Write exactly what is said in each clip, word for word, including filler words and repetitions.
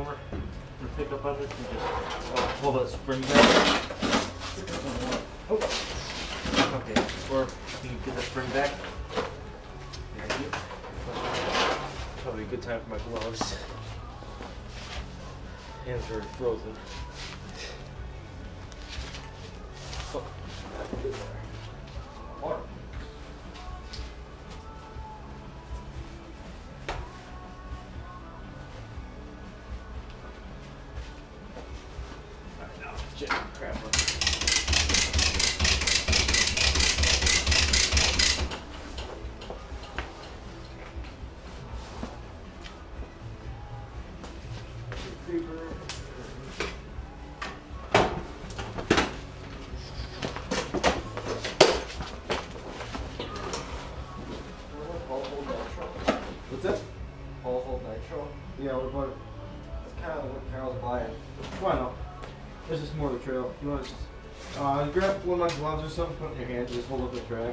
armor to pick up on this and just uh, pull that spring back. Oh. Okay, or you can get the spring back. Thank you. Probably a good time for my gloves. Hands are already frozen. Oh. Water. Alright, now check the crap up. What's that? Household nitro? Yeah, but that's kind of what Carol's buying. Why not? This is more of the trail. You want to just uh, grab one of my gloves or something, put it in your hand, and just hold up the track.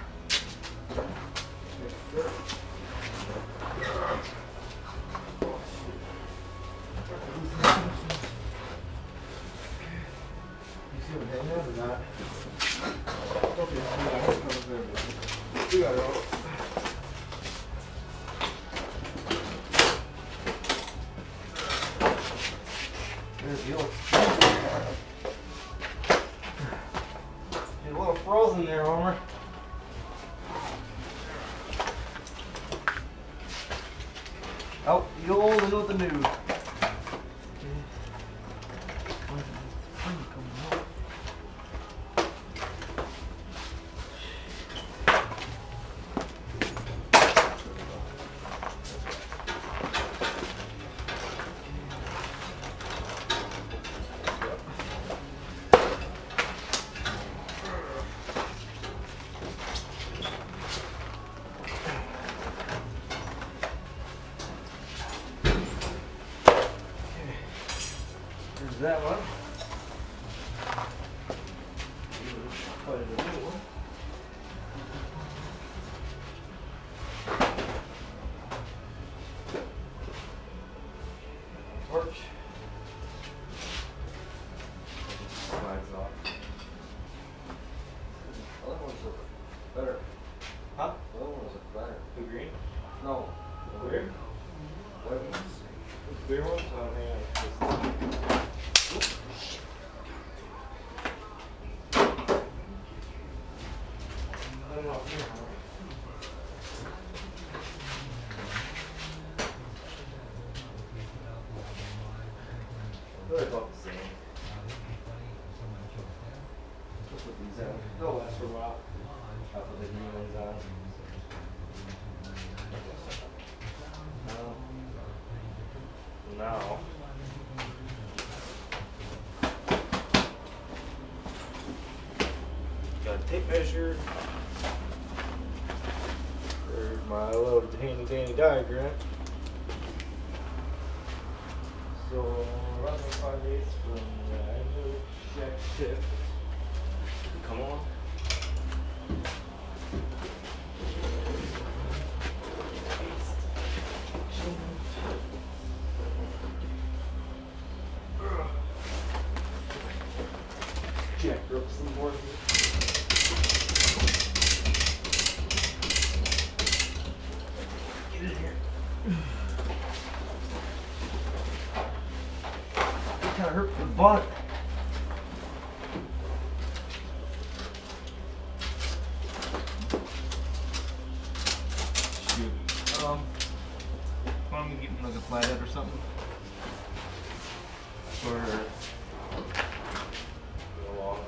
You see what hanging out or not? Okay, yeah, you got it all. You're a little frozen there, Homer. Oh, the old and with the new. That one. Quite a new one. Torch. Slides off. The other ones look better. Huh? The other ones look better. The green? No. The clear? White ones. The clear ones? Oh, hang on. They're about the same. Let's put these out. They'll last for a while. I'll put the green ones on. Now, now got a tape measure for my little handy dandy diagram. So running five eighths from the angle check tip. Come on. Jack ropes some more. Get in here. Kind of hurt for the butt. Shoot. Um, why don't we get like a flathead or something? For along.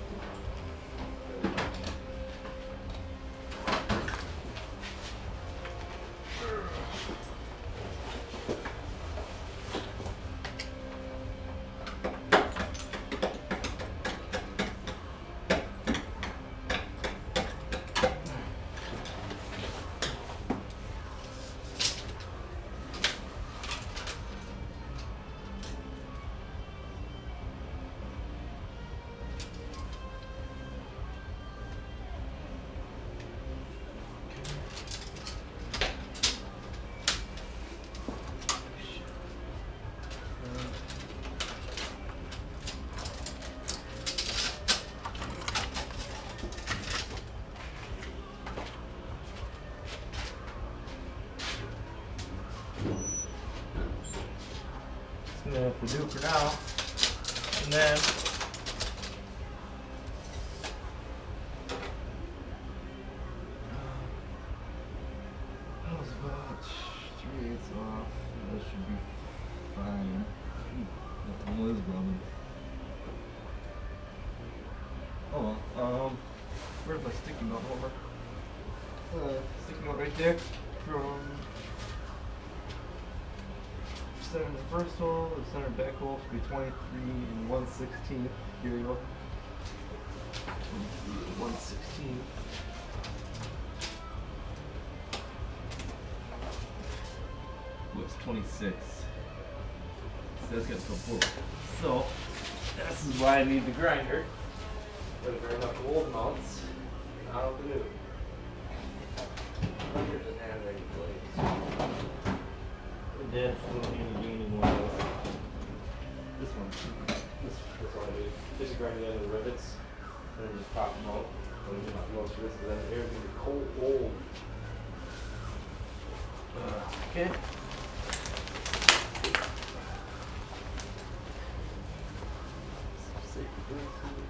gonna have to do for now. And then that was about three eighths off. That should be fine. That one was rubbing. Oh well, um, where's my sticky note over? Uh, sticky note right there from center in the first hole, the center back hole should be twenty-three and one sixteenth. Here we go. twenty-three and one sixteenth. What's twenty-six? So that's gonna come full. So this is why I need the grinder. Gotta grind up the old mounts out of the new. Grinder doesn't have any blades. Yeah, it's a little handy dandy one of those. This one. This this one I do. Just grind it into the rivets and then just pop them out. But I'm not most of this because then air's gonna be cold old. Uh, okay. Safety glasses.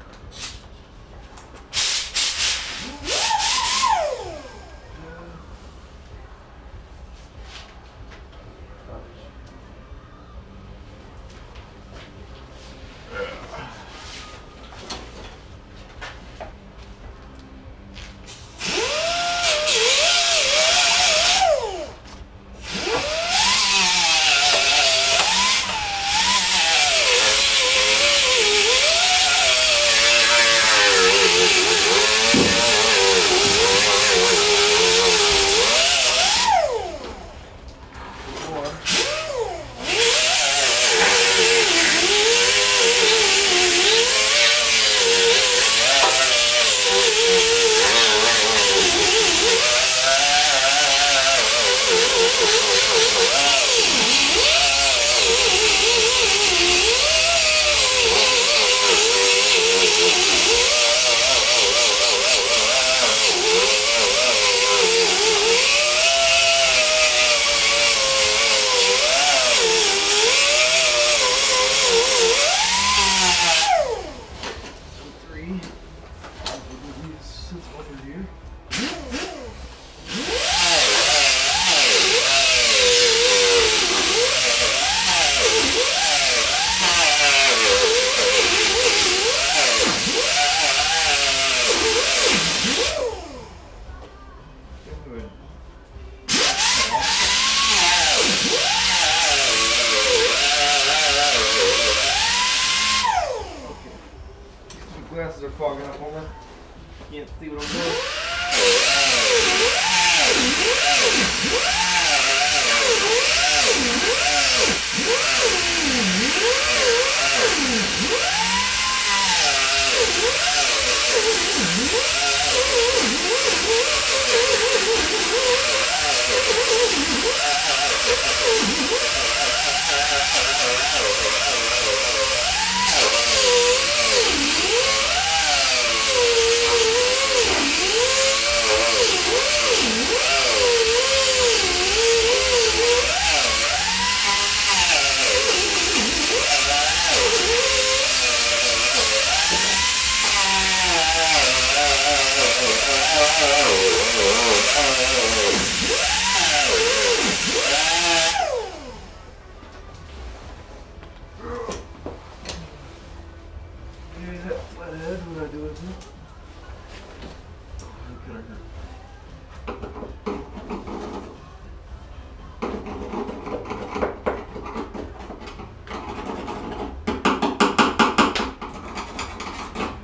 Glasses are fogging up on me. Can't see what I'm doing.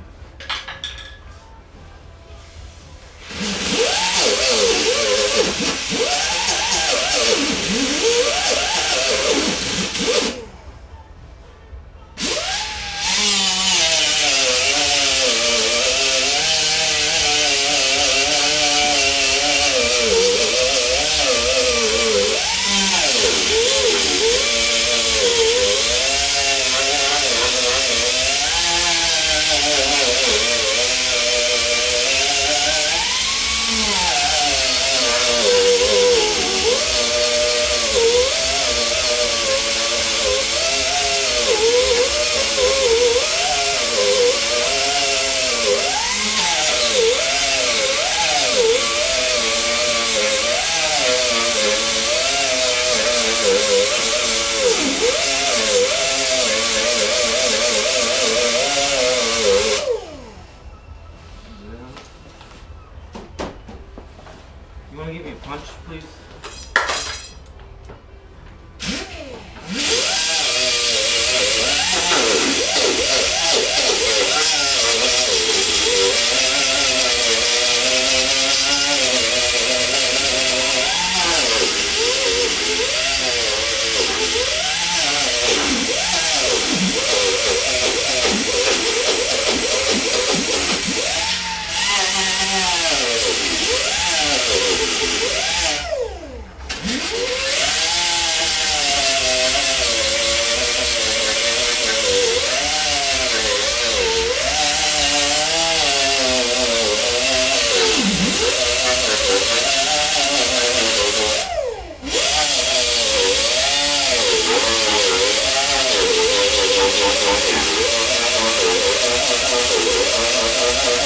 You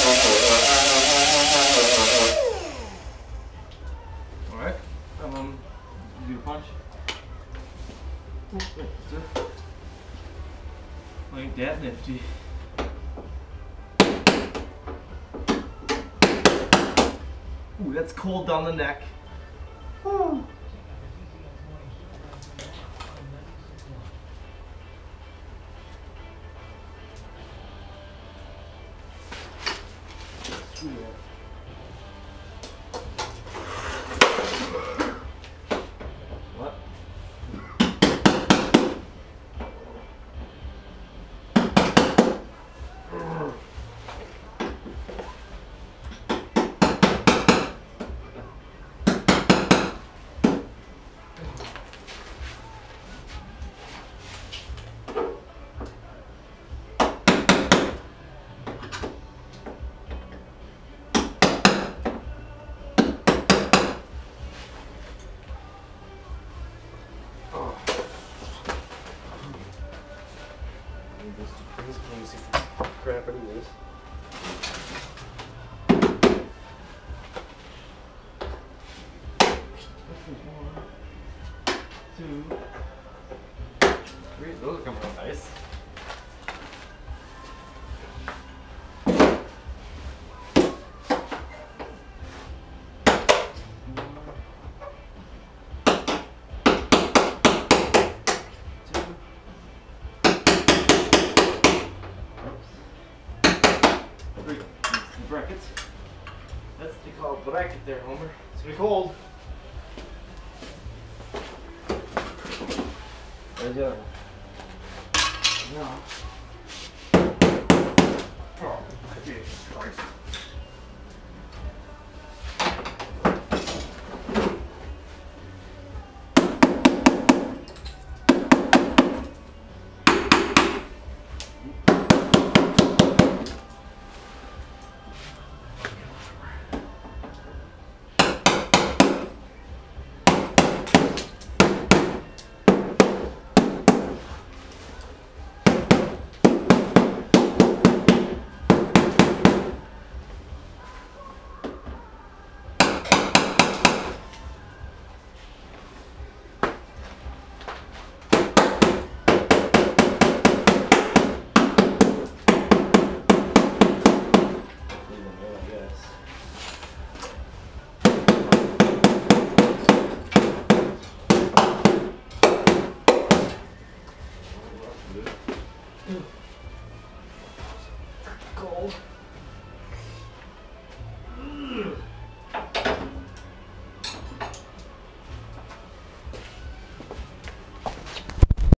Alright. Um, do a punch. Oh, wait, sir. Ain't that nifty. Ooh, that's cold down the neck. Woo. What? This piece of crap anyways. One, two, three. Those are coming out nice. Brackets. That's what they call a bracket there, Homer. It's gonna be cold. Where's the other one? No. Oh, Jesus Christ. Cold.